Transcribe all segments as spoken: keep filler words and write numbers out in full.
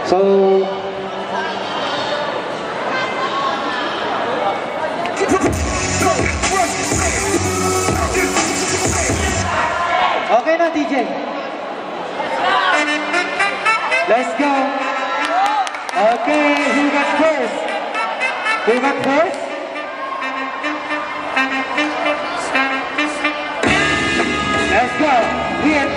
So, okay na, D J. Let's go. Okay, who got first? Who got first? Let's go. Hit.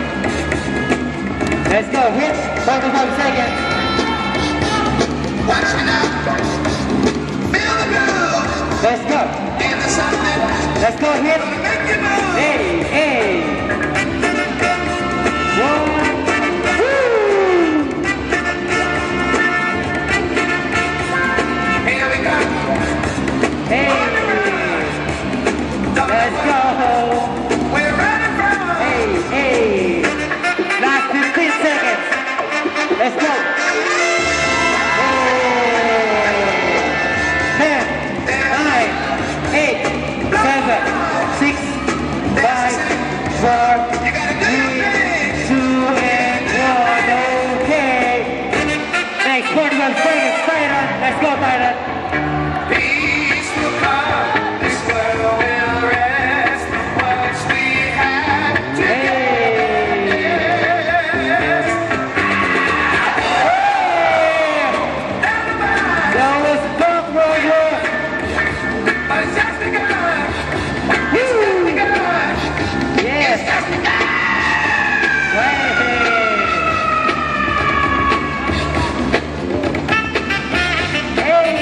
Let's go. Hit. forty-five seconds. Watch me now. Feel the groove. Let's go. In the something. Let's go. Hit. Make you move. Hey, hey. One. Here we go. Hey. Let's go. We're ready for Hey, hey. Last fifteen seconds. Let's go. Hey. ten, nine, eight, seven, six, five, four, three, two, and one. Okay. Next forty-one seconds. Titan. Let's go, Titan. peace will come. This world will rest. What we had to Hey. That was Buck Roger. But it's just begun. Woo. Begun. Yes. Just begun. Hey. Hey.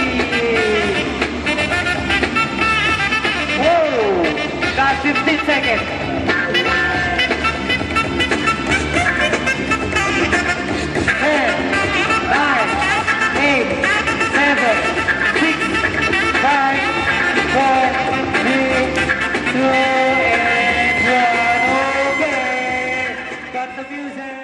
Whoa. Last fifteen seconds. ten, nine, eight, seven, six, five, four, three, two, and one. Okay. Got the music.